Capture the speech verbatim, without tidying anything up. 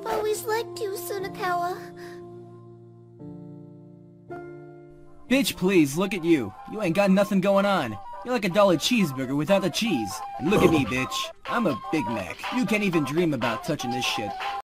I've always liked you, Sunakawa. Bitch, please, look at you. You ain't got nothing going on. You're like a dollar cheeseburger without the cheese. And look at me, bitch. I'm a Big Mac. You can't even dream about touching this shit.